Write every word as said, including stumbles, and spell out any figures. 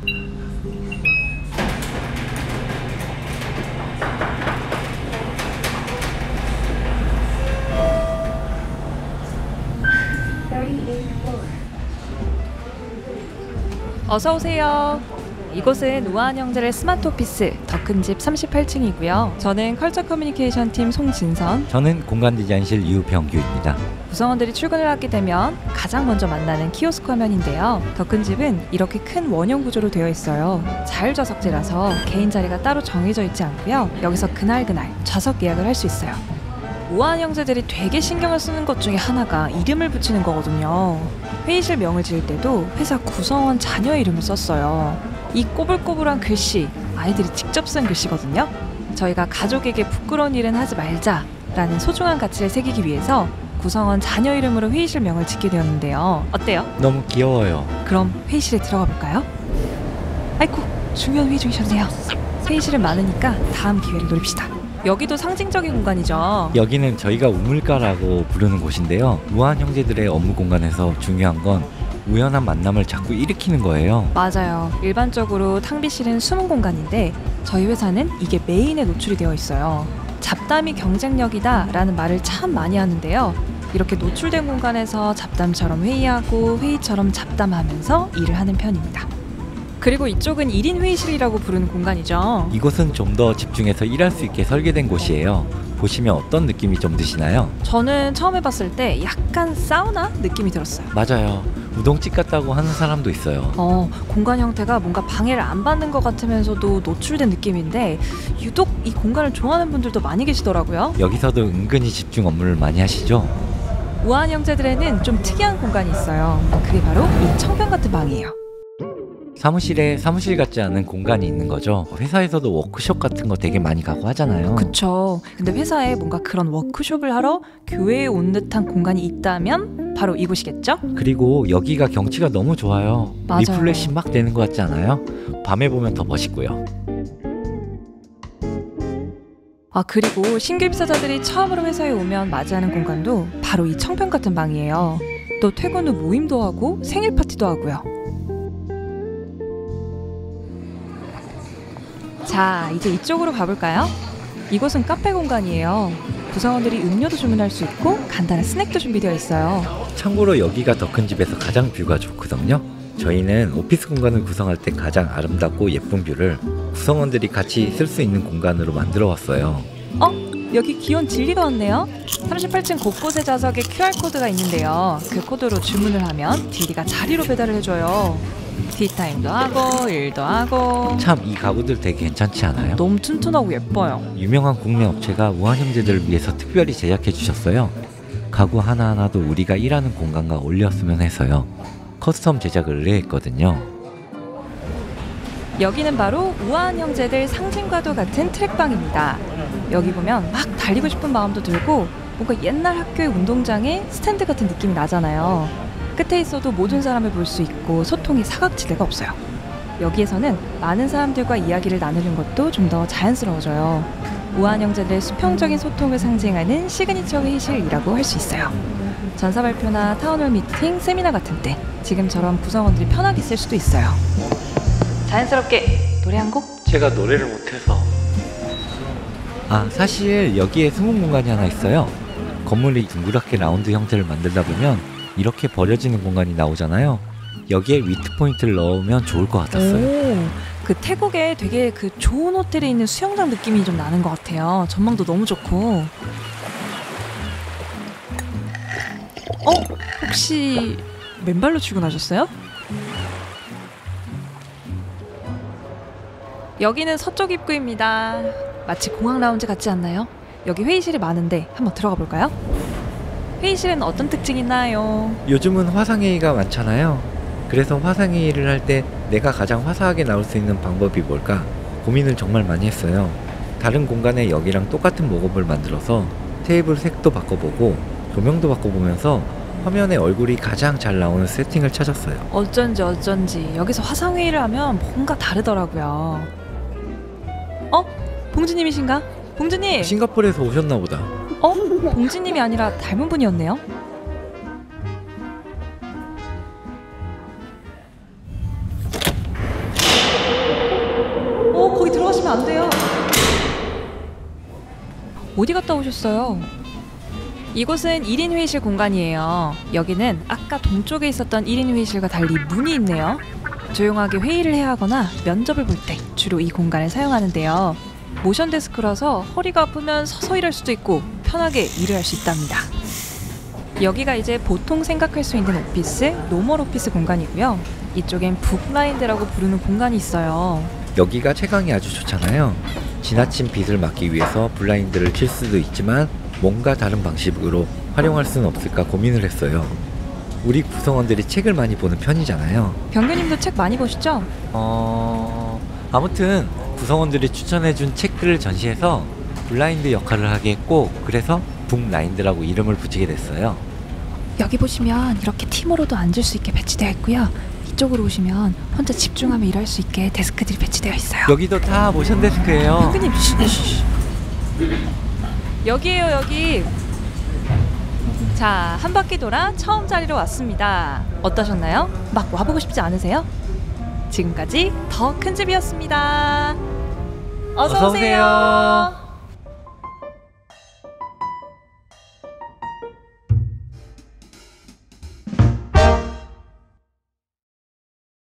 어서 오세요. 이곳은 우아한 형제의 스마트 오피스 더 큰 집 삼십팔 층이고요. 저는 컬처 커뮤니케이션 팀 송진선, 저는 공간 디자인실 유병규입니다. 구성원들이 출근을 하게 되면 가장 먼저 만나는 키오스크 화면인데요. 더 큰 집은 이렇게 큰 원형 구조로 되어 있어요. 자율좌석제라서 개인 자리가 따로 정해져 있지 않고요. 여기서 그날그날 좌석 예약을 할 수 있어요. 우아한 형제들이 되게 신경을 쓰는 것 중에 하나가 이름을 붙이는 거거든요. 회의실 명을 지을 때도 회사 구성원 자녀 이름을 썼어요. 이 꼬불꼬불한 글씨, 아이들이 직접 쓴 글씨거든요. 저희가 가족에게 부끄러운 일은 하지 말자라는 소중한 가치를 새기기 위해서 구성원 자녀 이름으로 회의실 명을 짓게 되었는데요. 어때요? 너무 귀여워요. 그럼 회의실에 들어가 볼까요? 아이쿠, 중요한 회의 중이셨네요. 회의실은 많으니까 다음 기회를 노립시다. 여기도 상징적인 공간이죠. 여기는 저희가 우물가라고 부르는 곳인데요. 우아한 형제들의 업무 공간에서 중요한 건 우연한 만남을 자꾸 일으키는 거예요. 맞아요. 일반적으로 탕비실은 숨은 공간인데 저희 회사는 이게 메인에 노출이 되어 있어요. 잡담이 경쟁력이다 라는 말을 참 많이 하는데요. 이렇게 노출된 공간에서 잡담처럼 회의하고 회의처럼 잡담하면서 일을 하는 편입니다. 그리고 이쪽은 일 인 회의실이라고 부르는 공간이죠. 이곳은 좀 더 집중해서 일할 수 있게 설계된 곳이에요. 보시면 어떤 느낌이 좀 드시나요? 저는 처음 해봤을 때 약간 사우나 느낌이 들었어요. 맞아요. 우동집 같다고 하는 사람도 있어요. 어, 공간 형태가 뭔가 방해를 안 받는 것 같으면서도 노출된 느낌인데 유독 이 공간을 좋아하는 분들도 많이 계시더라고요. 여기서도 은근히 집중 업무를 많이 하시죠? 우아한 형제들에는 좀 특이한 공간이 있어요. 그게 바로 이 청평 같은 방이에요. 사무실에 사무실 같지 않은 공간이 있는 거죠. 회사에서도 워크숍 같은 거 되게 많이 가고 하잖아요. 그쵸. 근데 회사에 뭔가 그런 워크숍을 하러 교회에 온 듯한 공간이 있다면 바로 이곳이겠죠? 그리고 여기가 경치가 너무 좋아요. 맞아요. 리플래시 막 되는 것 같지 않아요? 밤에 보면 더 멋있고요. 아, 그리고 신규 입사자들이 처음으로 회사에 오면 맞이하는 공간도 바로 이 청평 같은 방이에요. 또 퇴근 후 모임도 하고 생일 파티도 하고요. 자, 이제 이쪽으로 가볼까요? 이곳은 카페 공간이에요. 구성원들이 음료도 주문할 수 있고 간단한 스낵도 준비되어 있어요. 참고로 여기가 더 큰 집에서 가장 뷰가 좋거든요. 저희는 오피스 공간을 구성할 때 가장 아름답고 예쁜 뷰를 구성원들이 같이 쓸 수 있는 공간으로 만들어 왔어요. 어? 여기 귀여운 진리가 왔네요. 삼십팔 층 곳곳에 좌석에 큐알코드가 있는데요. 그 코드로 주문을 하면 딜리가 자리로 배달을 해줘요. 티타임도 하고 일도 하고. 참 이 가구들 되게 괜찮지 않아요? 너무 튼튼하고 예뻐요. 유명한 국내 업체가 우아한 형제들을 위해서 특별히 제작해 주셨어요. 가구 하나하나도 우리가 일하는 공간과 어울렸으면 해서요. 커스텀 제작을 의뢰했거든요. 여기는 바로 우아한 형제들 상징과도 같은 트랙방입니다. 여기 보면 막 달리고 싶은 마음도 들고 뭔가 옛날 학교의 운동장에 스탠드 같은 느낌이 나잖아요. 끝에 있어도 모든 사람을 볼 수 있고 소통의 사각지대가 없어요. 여기에서는 많은 사람들과 이야기를 나누는 것도 좀 더 자연스러워져요. 우아한 형제들의 수평적인 소통을 상징하는 시그니처 회의실이라고 할 수 있어요. 전사 발표나 타운홀 미팅, 세미나 같은 때 지금처럼 구성원들이 편하게 쓸 수도 있어요. 자연스럽게 노래 한 곡? 제가 노래를 못해서. 아, 사실 여기에 숨은 공간이 하나 있어요. 건물이 둥그랗게 라운드 형태를 만들다 보면 이렇게 버려지는 공간이 나오잖아요. 여기에 위트 포인트를 넣으면 좋을 것 같았어요. 오, 그 태국에 되게 그 좋은 호텔에 있는 수영장 느낌이 좀 나는 것 같아요. 전망도 너무 좋고. 어? 혹시 맨발로 출근하셨어요? 여기는 서쪽 입구입니다. 마치 공항 라운지 같지 않나요? 여기 회의실이 많은데 한번 들어가 볼까요? 회의실에는 어떤 특징이 있나요? 요즘은 화상회의가 많잖아요. 그래서 화상회의를 할 때 내가 가장 화사하게 나올 수 있는 방법이 뭘까 고민을 정말 많이 했어요. 다른 공간에 여기랑 똑같은 목업을 만들어서 테이블 색도 바꿔보고 조명도 바꿔보면서 화면에 얼굴이 가장 잘 나오는 세팅을 찾았어요. 어쩐지 어쩐지 여기서 화상회의를 하면 뭔가 다르더라고요. 어? 봉지님이신가? 봉지님! 싱가포르에서 오셨나 보다. 어? 봉지님이 아니라 닮은 분이었네요? 어디 갔다 오셨어요? 이곳은 일 인 회의실 공간이에요. 여기는 아까 동쪽에 있었던 일 인 회의실과 달리 문이 있네요. 조용하게 회의를 해야 하거나 면접을 볼 때 주로 이 공간을 사용하는데요. 모션 데스크라서 허리가 아프면 서서 일할 수도 있고 편하게 일을 할 수 있답니다. 여기가 이제 보통 생각할 수 있는 오피스, 노멀 오피스 공간이고요. 이쪽엔 북블라인드라고 부르는 공간이 있어요. 여기가 채광이 아주 좋잖아요. 지나친 빛을 막기 위해서 블라인드를 칠 수도 있지만 뭔가 다른 방식으로 활용할 수는 없을까 고민을 했어요. 우리 구성원들이 책을 많이 보는 편이잖아요. 병규님도 책 많이 보시죠? 어... 아무튼 구성원들이 추천해준 책들을 전시해서 블라인드 역할을 하게 했고, 그래서 북라인드라고 이름을 붙이게 됐어요. 여기 보시면 이렇게 팀으로도 앉을 수 있게 배치되어 있고요. 이쪽으로 오시면 혼자 집중하며 일할 수 있게 데스크들이 배치되어 있어요. 여기도 다 모션 데스크예요. 병규님, 쉬쉬쉬. 여기에요, 여기. 자, 한 바퀴 돌아 처음 자리로 왔습니다. 어떠셨나요? 막 와보고 싶지 않으세요? 지금까지 더 큰 집이었습니다. 어서 어서 오세요. 오세요.